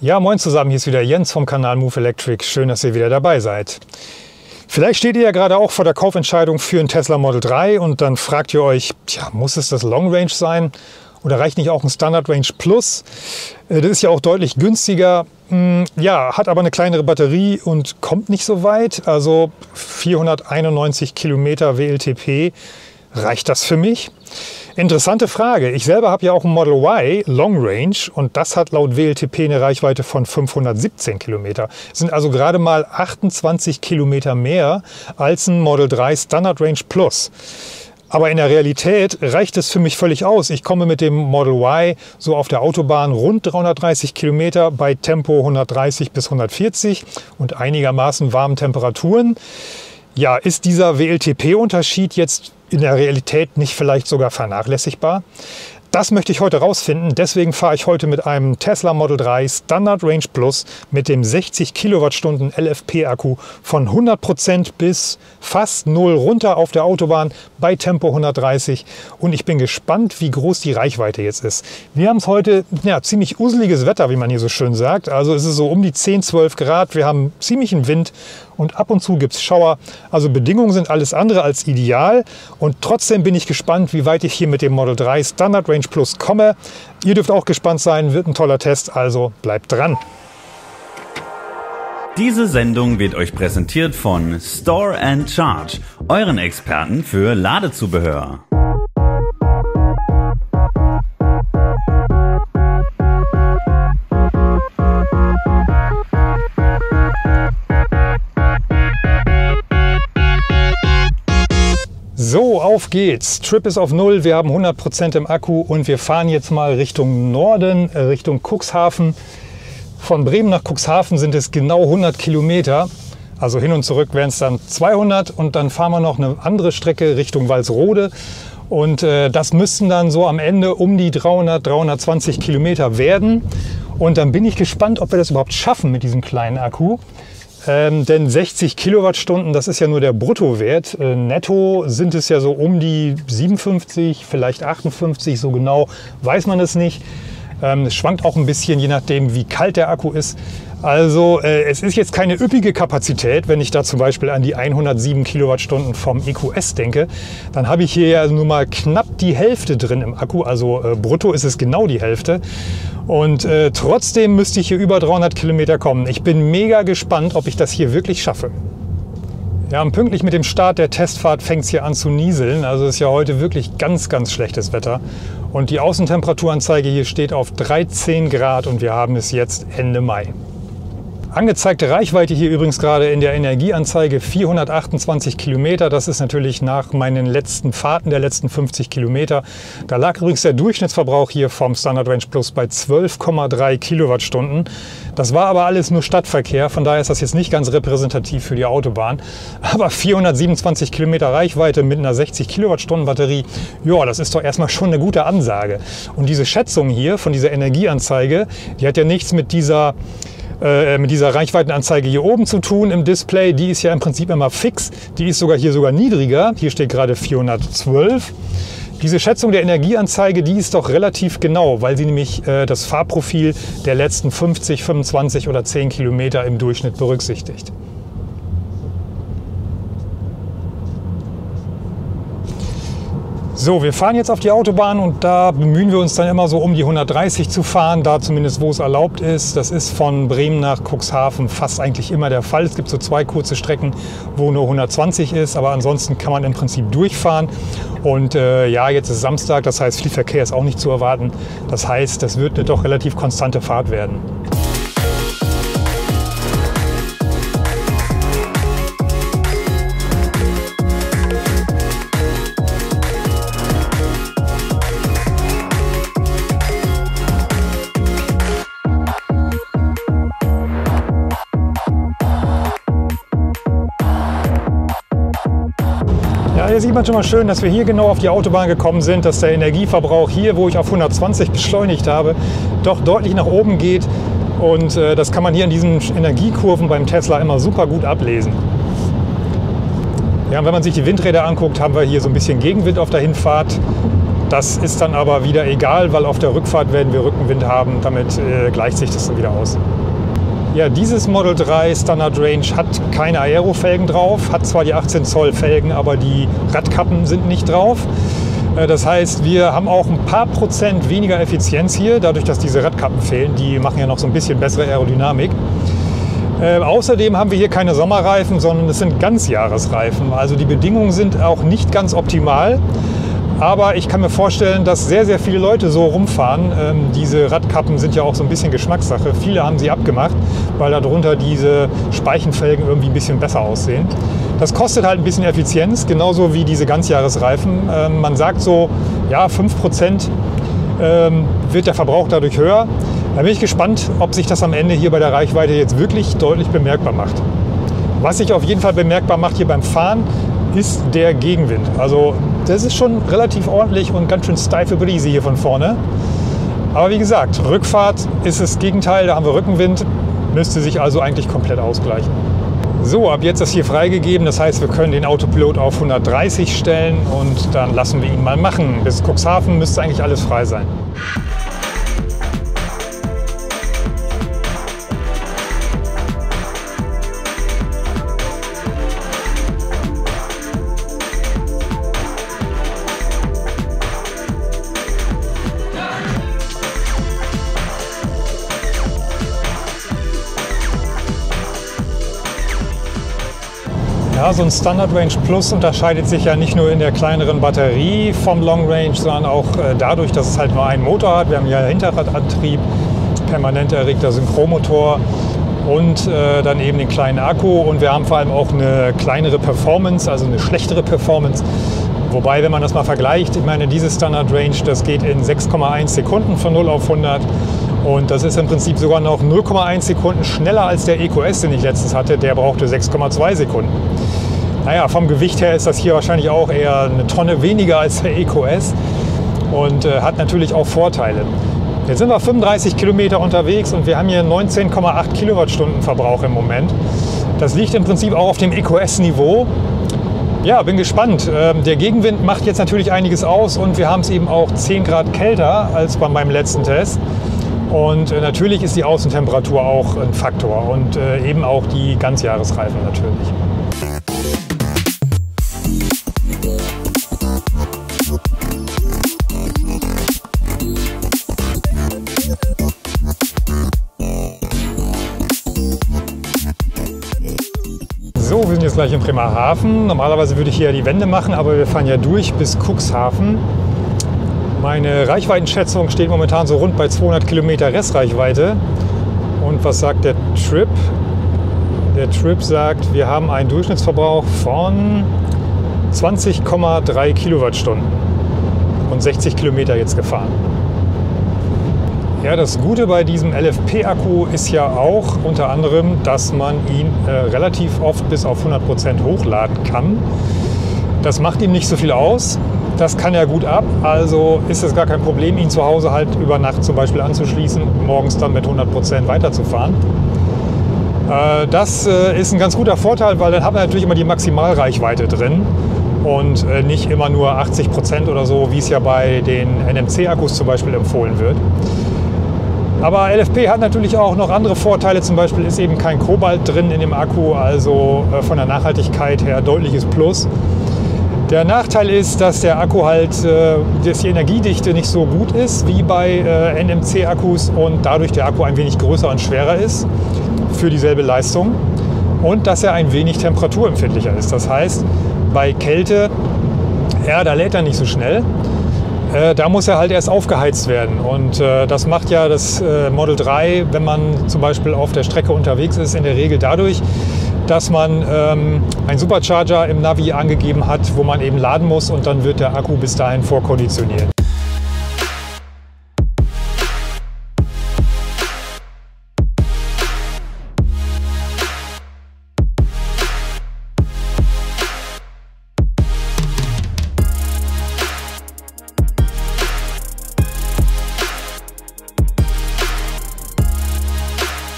Ja, moin zusammen, hier ist wieder Jens vom Kanal Move Electric. Schön, dass ihr wieder dabei seid. Vielleicht steht ihr ja gerade auch vor der Kaufentscheidung für ein Tesla Model 3 und dann fragt ihr euch, tja, muss es das Long Range sein oder reicht nicht auch ein Standard Range Plus? Das ist ja auch deutlich günstiger, ja, hat aber eine kleinere Batterie und kommt nicht so weit. Also 491 Kilometer WLTP, reicht das für mich? Interessante Frage. Ich selber habe ja auch ein Model Y Long Range und das hat laut WLTP eine Reichweite von 517 Kilometer. Das sind also gerade mal 28 Kilometer mehr als ein Model 3 Standard Range Plus. Aber in der Realität reicht es für mich völlig aus. Ich komme mit dem Model Y so auf der Autobahn rund 330 Kilometer bei Tempo 130 bis 140 und einigermaßen warmen Temperaturen. Ja, ist dieser WLTP-Unterschied jetzt in der Realität nicht vielleicht sogar vernachlässigbar? Das möchte ich heute rausfinden. Deswegen fahre ich heute mit einem Tesla Model 3 Standard Range Plus mit dem 60 Kilowattstunden LFP-Akku von 100% bis fast 0 runter auf der Autobahn bei Tempo 130. Und ich bin gespannt, wie groß die Reichweite jetzt ist. Wir haben es heute ja, ziemlich useliges Wetter, wie man hier so schön sagt. Also es ist so um die 10, 12 Grad. Wir haben ziemlichen Wind und ab und zu gibt es Schauer. Also Bedingungen sind alles andere als ideal. Und trotzdem bin ich gespannt, wie weit ich hier mit dem Model 3 Standard Range Plus komme. Ihr dürft auch gespannt sein, wird ein toller Test, also bleibt dran. Diese Sendung wird euch präsentiert von Store & Charge, euren Experten für Ladezubehör. So, auf geht's. Trip ist auf 0, wir haben 100% im Akku und wir fahren jetzt mal Richtung Norden, Richtung Cuxhaven. Von Bremen nach Cuxhaven sind es genau 100 Kilometer. Also hin und zurück wären es dann 200 und dann fahren wir noch eine andere Strecke Richtung Walsrode. Und das müssten dann so am Ende um die 300, 320 Kilometer werden. Und dann bin ich gespannt, ob wir das überhaupt schaffen mit diesem kleinen Akku. Denn 60 Kilowattstunden, das ist ja nur der Bruttowert. Netto sind es ja so um die 57, vielleicht 58, so genau weiß man es nicht. Es schwankt auch ein bisschen, je nachdem wie kalt der Akku ist. Also es ist jetzt keine üppige Kapazität, wenn ich da zum Beispiel an die 107 Kilowattstunden vom EQS denke. Dann habe ich hier ja nur mal knapp die Hälfte drin im Akku, also brutto ist es genau die Hälfte. Und trotzdem müsste ich hier über 300 Kilometer kommen. Ich bin mega gespannt, ob ich das hier wirklich schaffe. Ja, und pünktlich mit dem Start der Testfahrt fängt es hier an zu nieseln. Also es ist ja heute wirklich ganz, ganz schlechtes Wetter. Und die Außentemperaturanzeige hier steht auf 13 Grad und wir haben es jetzt Ende Mai. Angezeigte Reichweite hier übrigens gerade in der Energieanzeige 428 Kilometer. Das ist natürlich nach meinen letzten Fahrten der letzten 50 Kilometer. Da lag übrigens der Durchschnittsverbrauch hier vom Standard Range Plus bei 12,3 Kilowattstunden. Das war aber alles nur Stadtverkehr, von daher ist das jetzt nicht ganz repräsentativ für die Autobahn. Aber 427 Kilometer Reichweite mit einer 60 Kilowattstunden Batterie, ja, das ist doch erstmal schon eine gute Ansage. Und diese Schätzung hier von dieser Energieanzeige, die hat ja nichts mit dieser Reichweitenanzeige hier oben zu tun im Display. Die ist ja im Prinzip immer fix. Die ist sogar niedriger. Hier steht gerade 412. Diese Schätzung der Energieanzeige, die ist doch relativ genau, weil sie nämlich das Fahrprofil der letzten 50, 25 oder 10 Kilometer im Durchschnitt berücksichtigt. So, wir fahren jetzt auf die Autobahn und da bemühen wir uns dann immer so um die 130 zu fahren, da zumindest wo es erlaubt ist. Das ist von Bremen nach Cuxhaven fast eigentlich immer der Fall. Es gibt so 2 kurze Strecken, wo nur 120 ist, aber ansonsten kann man im Prinzip durchfahren. Und ja, jetzt ist Samstag, das heißt, viel Verkehr ist auch nicht zu erwarten. Das heißt, das wird eine doch relativ konstante Fahrt werden. Ja, hier sieht man schon mal schön, dass wir hier genau auf die Autobahn gekommen sind, dass der Energieverbrauch hier, wo ich auf 120 beschleunigt habe, doch deutlich nach oben geht. Und das kann man hier in diesen Energiekurven beim Tesla immer super gut ablesen. Ja, und wenn man sich die Windräder anguckt, haben wir hier so ein bisschen Gegenwind auf der Hinfahrt. Das ist dann aber wieder egal, weil auf der Rückfahrt werden wir Rückenwind haben. Damit gleicht sich das dann wieder aus. Ja, dieses Model 3 Standard Range hat keine Aero-Felgen drauf, hat zwar die 18 Zoll Felgen, aber die Radkappen sind nicht drauf. Das heißt, wir haben auch ein paar Prozent weniger Effizienz hier, dadurch, dass diese Radkappen fehlen. Die machen ja noch so ein bisschen bessere Aerodynamik. Außerdem haben wir hier keine Sommerreifen, sondern es sind Ganzjahresreifen. Also die Bedingungen sind auch nicht ganz optimal. Aber ich kann mir vorstellen, dass sehr, sehr viele Leute so rumfahren. Diese Radkappen sind ja auch so ein bisschen Geschmackssache. Viele haben sie abgemacht, weil darunter diese Speichenfelgen irgendwie ein bisschen besser aussehen. Das kostet halt ein bisschen Effizienz, genauso wie diese Ganzjahresreifen. Man sagt so, ja, 5% wird der Verbrauch dadurch höher. Da bin ich gespannt, ob sich das am Ende hier bei der Reichweite jetzt wirklich deutlich bemerkbar macht. Was sich auf jeden Fall bemerkbar macht hier beim Fahren, ist der Gegenwind. Also das ist schon relativ ordentlich und ganz schön steife Brise hier von vorne. Aber wie gesagt, Rückfahrt ist das Gegenteil, da haben wir Rückenwind, müsste sich also eigentlich komplett ausgleichen. So, ab jetzt ist hier freigegeben, das heißt, wir können den Autopilot auf 130 stellen und dann lassen wir ihn mal machen. Bis Cuxhaven müsste eigentlich alles frei sein. Ja, so ein Standard Range Plus unterscheidet sich ja nicht nur in der kleineren Batterie vom Long Range, sondern auch dadurch, dass es halt nur einen Motor hat. Wir haben ja Hinterradantrieb, permanent erregter Synchromotor und dann eben den kleinen Akku. Und wir haben vor allem auch eine kleinere Performance, also eine schlechtere Performance. Wobei, wenn man das mal vergleicht, ich meine, diese Standard Range, das geht in 6,1 Sekunden von 0 auf 100. Und das ist im Prinzip sogar noch 0,1 Sekunden schneller als der EQS, den ich letztens hatte. Der brauchte 6,2 Sekunden. Naja, vom Gewicht her ist das hier wahrscheinlich auch eher eine Tonne weniger als der EQS und hat natürlich auch Vorteile. Jetzt sind wir 35 Kilometer unterwegs und wir haben hier 19,8 Kilowattstunden Verbrauch im Moment. Das liegt im Prinzip auch auf dem EQS-Niveau. Ja, bin gespannt. Der Gegenwind macht jetzt natürlich einiges aus und wir haben es eben auch 10 Grad kälter als bei meinem letzten Test. Und natürlich ist die Außentemperatur auch ein Faktor und eben auch die Ganzjahresreifen natürlich. So, wir sind jetzt gleich in Bremerhaven. Normalerweise würde ich hier die Wende machen, aber wir fahren ja durch bis Cuxhaven. Meine Reichweitenschätzung steht momentan so rund bei 200 Kilometer Restreichweite. Und was sagt der Trip? Der Trip sagt, wir haben einen Durchschnittsverbrauch von 20,3 Kilowattstunden und 60 Kilometer jetzt gefahren. Ja, das Gute bei diesem LFP-Akku ist ja auch unter anderem, dass man ihn relativ oft bis auf 100% hochladen kann. Das macht ihm nicht so viel aus. Das kann er gut ab, also ist es gar kein Problem, ihn zu Hause halt über Nacht zum Beispiel anzuschließen und morgens dann mit 100% weiterzufahren. Das ist ein ganz guter Vorteil, weil dann hat man natürlich immer die Maximalreichweite drin und nicht immer nur 80% oder so, wie es ja bei den NMC-Akkus zum Beispiel empfohlen wird. Aber LFP hat natürlich auch noch andere Vorteile, zum Beispiel ist eben kein Kobalt drin in dem Akku, also von der Nachhaltigkeit her deutliches Plus. Der Nachteil ist, dass der Akku halt, dass die Energiedichte nicht so gut ist wie bei NMC-Akkus und dadurch der Akku ein wenig größer und schwerer ist für dieselbe Leistung und dass er ein wenig temperaturempfindlicher ist. Das heißt, bei Kälte, ja, da lädt er nicht so schnell. Da muss er halt erst aufgeheizt werden und das macht ja das Model 3, wenn man zum Beispiel auf der Strecke unterwegs ist, in der Regel dadurch, dass man einen Supercharger im Navi angegeben hat, wo man eben laden muss und dann wird der Akku bis dahin vorkonditioniert.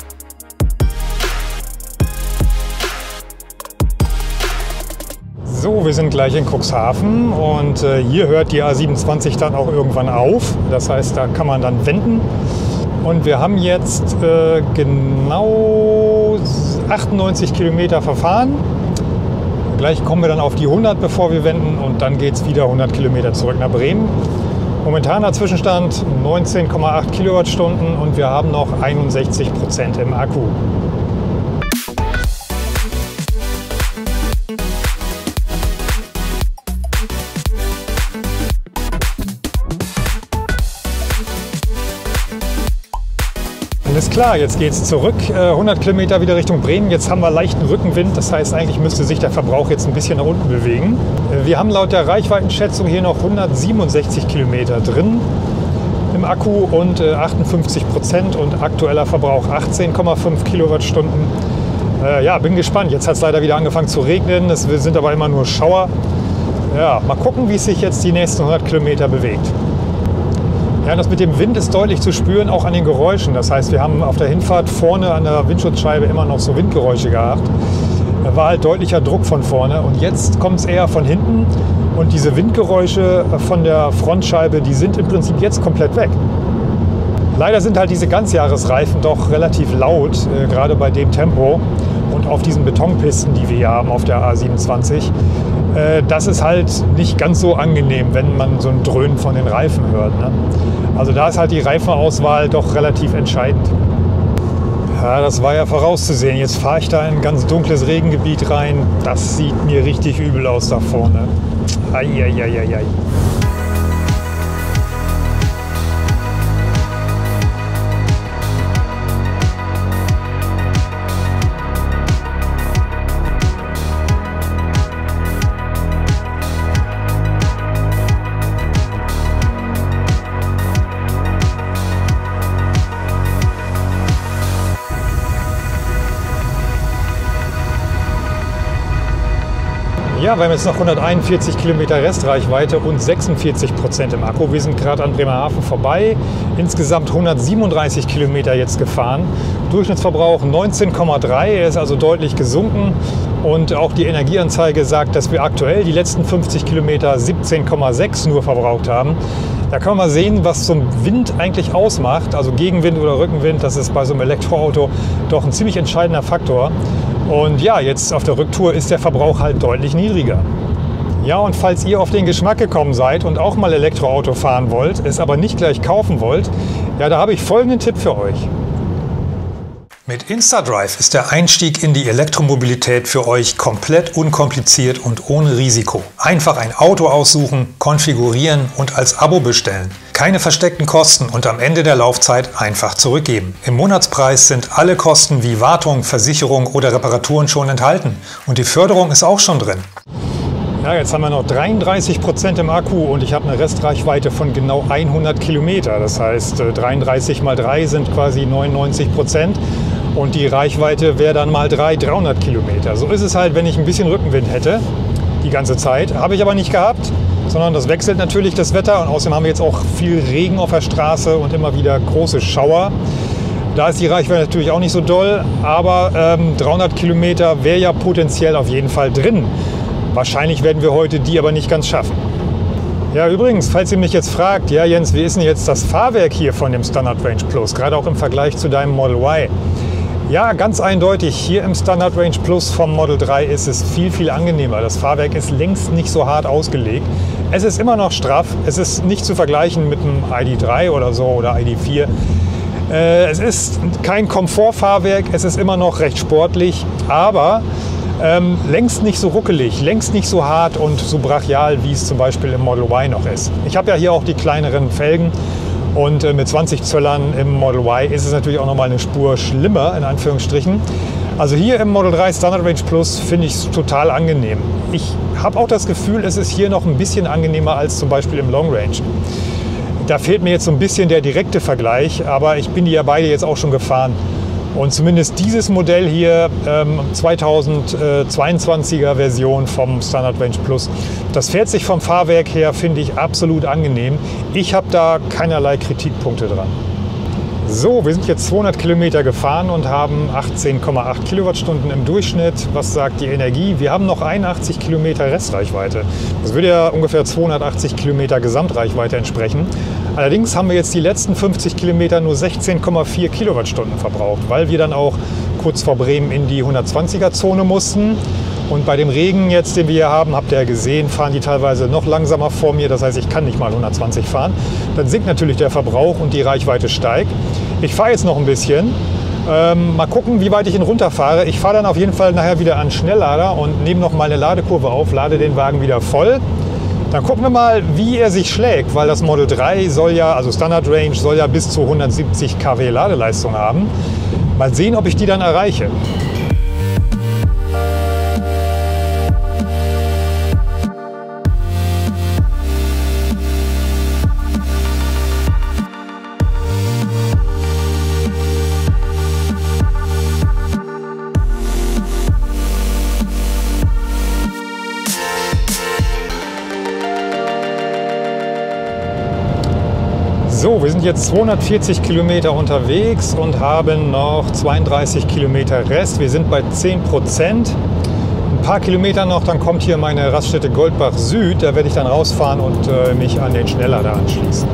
So, So, wir sind gleich in Cuxhaven und hier hört die A27 dann auch irgendwann auf. Das heißt, da kann man dann wenden. Und wir haben jetzt genau 98 Kilometer verfahren. Gleich kommen wir dann auf die 100, bevor wir wenden, und dann geht es wieder 100 Kilometer zurück nach Bremen. Momentaner Zwischenstand 19,8 Kilowattstunden und wir haben noch 61% im Akku. Alles klar, jetzt geht es zurück, 100 Kilometer wieder Richtung Bremen. Jetzt haben wir leichten Rückenwind, das heißt, eigentlich müsste sich der Verbrauch jetzt ein bisschen nach unten bewegen. Wir haben laut der Reichweitenschätzung hier noch 167 Kilometer drin im Akku und 58% und aktueller Verbrauch 18,5 Kilowattstunden. Ja, bin gespannt. Jetzt hat es leider wieder angefangen zu regnen, es sind aber immer nur Schauer. Ja, mal gucken, wie es sich jetzt die nächsten 100 Kilometer bewegt. Ja, das mit dem Wind ist deutlich zu spüren, auch an den Geräuschen. Das heißt, wir haben auf der Hinfahrt vorne an der Windschutzscheibe immer noch so Windgeräusche gehabt. Da war halt deutlicher Druck von vorne und jetzt kommt es eher von hinten. Und diese Windgeräusche von der Frontscheibe, die sind im Prinzip jetzt komplett weg. Leider sind halt diese Ganzjahresreifen doch relativ laut, gerade bei dem Tempo und auf diesen Betonpisten, die wir hier haben auf der A27. Das ist halt nicht ganz so angenehm, wenn man so ein Dröhnen von den Reifen hört, ne? Also da ist halt die Reifenauswahl doch relativ entscheidend. Ja, das war ja vorauszusehen. Jetzt fahre ich da in ein ganz dunkles Regengebiet rein. Das sieht mir richtig übel aus da vorne. Eieieiei. Ja, wir haben jetzt noch 141 Kilometer Restreichweite und 46% im Akku. Wir sind gerade an Bremerhaven vorbei. Insgesamt 137 Kilometer jetzt gefahren. Durchschnittsverbrauch 19,3, er ist also deutlich gesunken. Und auch die Energieanzeige sagt, dass wir aktuell die letzten 50 Kilometer 17,6 nur verbraucht haben. Da kann man mal sehen, was so ein Wind eigentlich ausmacht. Also Gegenwind oder Rückenwind, das ist bei so einem Elektroauto doch ein ziemlich entscheidender Faktor. Und ja, jetzt auf der Rücktour ist der Verbrauch halt deutlich niedriger. Ja, und falls ihr auf den Geschmack gekommen seid und auch mal Elektroauto fahren wollt, es aber nicht gleich kaufen wollt, ja, da habe ich folgenden Tipp für euch. Mit InstaDrive ist der Einstieg in die Elektromobilität für euch komplett unkompliziert und ohne Risiko. Einfach ein Auto aussuchen, konfigurieren und als Abo bestellen. Keine versteckten Kosten und am Ende der Laufzeit einfach zurückgeben. Im Monatspreis sind alle Kosten wie Wartung, Versicherung oder Reparaturen schon enthalten. Und die Förderung ist auch schon drin. Ja, jetzt haben wir noch 33% im Akku und ich habe eine Restreichweite von genau 100 Kilometer. Das heißt, 33 mal 3 sind quasi 99%. Und die Reichweite wäre dann mal 300 Kilometer. So ist es halt, wenn ich ein bisschen Rückenwind hätte, die ganze Zeit. Habe ich aber nicht gehabt, sondern das wechselt natürlich das Wetter. Und außerdem haben wir jetzt auch viel Regen auf der Straße und immer wieder große Schauer. Da ist die Reichweite natürlich auch nicht so doll, aber 300 Kilometer wäre ja potenziell auf jeden Fall drin. Wahrscheinlich werden wir heute die aber nicht ganz schaffen. Ja, übrigens, falls ihr mich jetzt fragt, ja Jens, wie ist denn jetzt das Fahrwerk hier von dem Standard Range Plus, gerade auch im Vergleich zu deinem Model Y? Ja, ganz eindeutig, hier im Standard Range Plus vom Model 3 ist es viel, viel angenehmer. Das Fahrwerk ist längst nicht so hart ausgelegt. Es ist immer noch straff, es ist nicht zu vergleichen mit einem ID3 oder so oder ID4. Es ist kein Komfortfahrwerk, es ist immer noch recht sportlich, aber längst nicht so ruckelig, längst nicht so hart und so brachial, wie es zum Beispiel im Model Y noch ist. Ich habe ja hier auch die kleineren Felgen. Und mit 20 Zöllern im Model Y ist es natürlich auch noch mal eine Spur schlimmer, in Anführungsstrichen. Also hier im Model 3 Standard Range Plus finde ich es total angenehm. Ich habe auch das Gefühl, es ist hier noch ein bisschen angenehmer als zum Beispiel im Long Range. Da fehlt mir jetzt so ein bisschen der direkte Vergleich, aber ich bin die ja beide jetzt auch schon gefahren. Und zumindest dieses Modell hier, 2022er Version vom Standard Range Plus, das fährt sich vom Fahrwerk her, finde ich, absolut angenehm. Ich habe da keinerlei Kritikpunkte dran. So, wir sind jetzt 200 Kilometer gefahren und haben 18,8 Kilowattstunden im Durchschnitt. Was sagt die Energie? Wir haben noch 81 Kilometer Restreichweite. Das würde ja ungefähr 280 Kilometer Gesamtreichweite entsprechen. Allerdings haben wir jetzt die letzten 50 Kilometer nur 16,4 Kilowattstunden verbraucht, weil wir dann auch kurz vor Bremen in die 120er-Zone mussten. Und bei dem Regen jetzt, den wir hier haben, habt ihr ja gesehen, fahren die teilweise noch langsamer vor mir. Das heißt, ich kann nicht mal 120 fahren. Dann sinkt natürlich der Verbrauch und die Reichweite steigt. Ich fahre jetzt noch ein bisschen. Mal gucken, wie weit ich ihn runterfahre. Ich fahre dann auf jeden Fall nachher wieder an Schnelllader und nehme noch mal eine Ladekurve auf, lade den Wagen wieder voll. Dann gucken wir mal, wie er sich schlägt, weil das Model 3 soll ja, also Standard Range, soll ja bis zu 170 kW Ladeleistung haben. Mal sehen, ob ich die dann erreiche. So, wir sind jetzt 240 Kilometer unterwegs und haben noch 32 Kilometer Rest. Wir sind bei 10%. Ein paar Kilometer noch, dann kommt hier meine Raststätte Goldbach Süd. Da werde ich dann rausfahren und mich an den Schnelllader anschließen.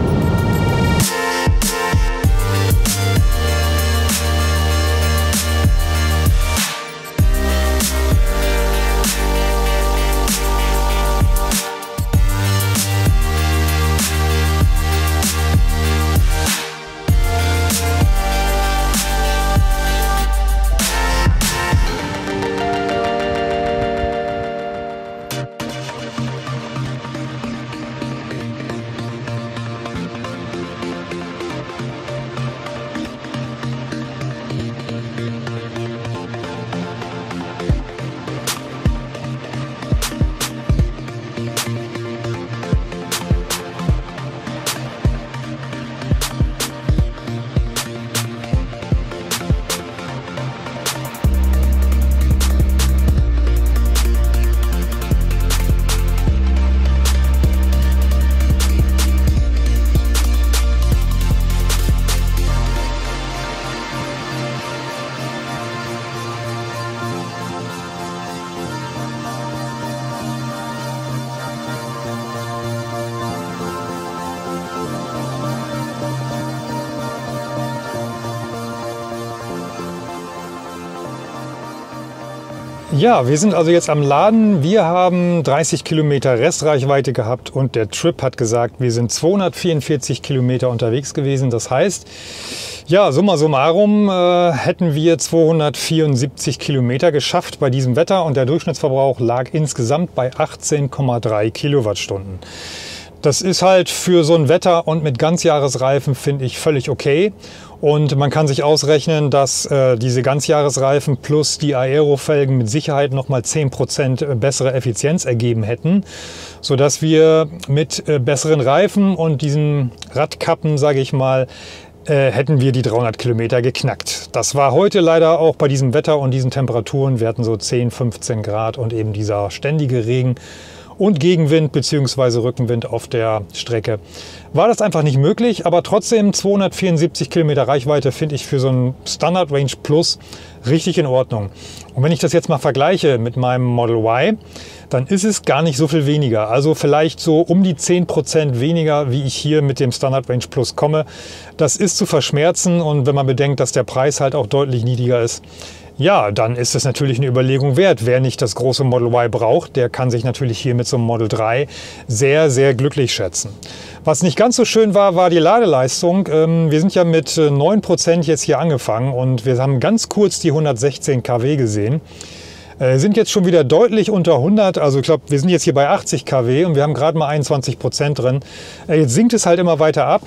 Ja, wir sind also jetzt am Laden. Wir haben 30 Kilometer Restreichweite gehabt und der Trip hat gesagt, wir sind 244 Kilometer unterwegs gewesen. Das heißt, ja, summa summarum hätten wir 274 Kilometer geschafft bei diesem Wetter und der Durchschnittsverbrauch lag insgesamt bei 18,3 Kilowattstunden. Das ist halt für so ein Wetter und mit Ganzjahresreifen, finde ich, völlig okay. Und man kann sich ausrechnen, dass diese Ganzjahresreifen plus die Aerofelgen mit Sicherheit nochmal 10% bessere Effizienz ergeben hätten, sodass wir mit besseren Reifen und diesen Radkappen, sage ich mal, hätten wir die 300 Kilometer geknackt. Das war heute leider auch bei diesem Wetter und diesen Temperaturen. Wir hatten so 10, 15 Grad und eben dieser ständige Regen und Gegenwind bzw. Rückenwind auf der Strecke. War das einfach nicht möglich, aber trotzdem 274 Kilometer Reichweite finde ich für so ein Standard Range Plus richtig in Ordnung. Und wenn ich das jetzt mal vergleiche mit meinem Model Y, dann ist es gar nicht so viel weniger. Also vielleicht so um die 10% weniger, wie ich hier mit dem Standard Range Plus komme. Das ist zu verschmerzen und wenn man bedenkt, dass der Preis halt auch deutlich niedriger ist, ja, dann ist es natürlich eine Überlegung wert. Wer nicht das große Model Y braucht, der kann sich natürlich hier mit so einem Model 3 sehr, sehr glücklich schätzen. Was nicht ganz so schön war, war die Ladeleistung. Wir sind ja mit 9% jetzt hier angefangen und wir haben ganz kurz die 116 kW gesehen. Sind jetzt schon wieder deutlich unter 100, also ich glaube, wir sind jetzt hier bei 80 kW und wir haben gerade mal 21% drin. Jetzt sinkt es halt immer weiter ab.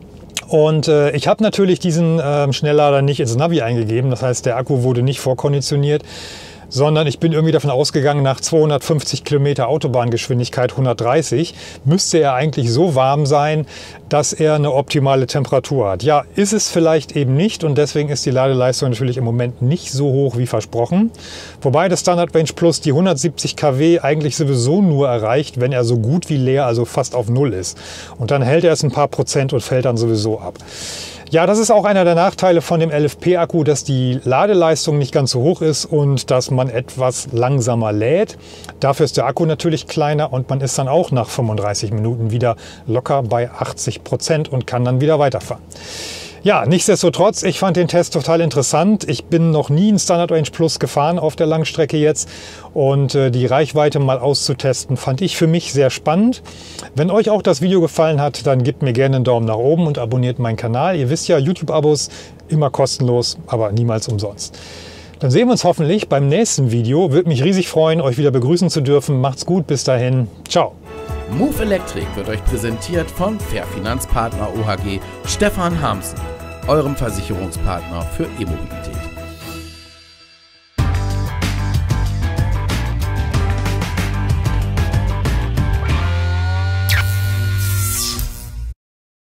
Und ich habe natürlich diesen Schnelllader nicht ins Navi eingegeben, das heißt, der Akku wurde nicht vorkonditioniert, sondern ich bin irgendwie davon ausgegangen, nach 250 Kilometer Autobahngeschwindigkeit 130 müsste er eigentlich so warm sein, dass er eine optimale Temperatur hat. Ja, ist es vielleicht eben nicht und deswegen ist die Ladeleistung natürlich im Moment nicht so hoch wie versprochen. Wobei das Standard Range Plus die 170 kW eigentlich sowieso nur erreicht, wenn er so gut wie leer, also fast auf Null ist. Und dann hält er es ein paar Prozent und fällt dann sowieso ab. Ja, das ist auch einer der Nachteile von dem LFP-Akku, dass die Ladeleistung nicht ganz so hoch ist und dass man etwas langsamer lädt. Dafür ist der Akku natürlich kleiner und man ist dann auch nach 35 Minuten wieder locker bei 80% und kann dann wieder weiterfahren. Ja, nichtsdestotrotz, ich fand den Test total interessant. Ich bin noch nie einen Standard Range Plus gefahren auf der Langstrecke jetzt und die Reichweite mal auszutesten, fand ich für mich sehr spannend. Wenn euch auch das Video gefallen hat, dann gebt mir gerne einen Daumen nach oben und abonniert meinen Kanal. Ihr wisst ja, YouTube-Abos immer kostenlos, aber niemals umsonst. Dann sehen wir uns hoffentlich beim nächsten Video. Würde mich riesig freuen, euch wieder begrüßen zu dürfen. Macht's gut, bis dahin. Ciao. Move Electric wird euch präsentiert von Fair Finanzpartner OHG Stefan Harmsen, eurem Versicherungspartner für E-Mobilität.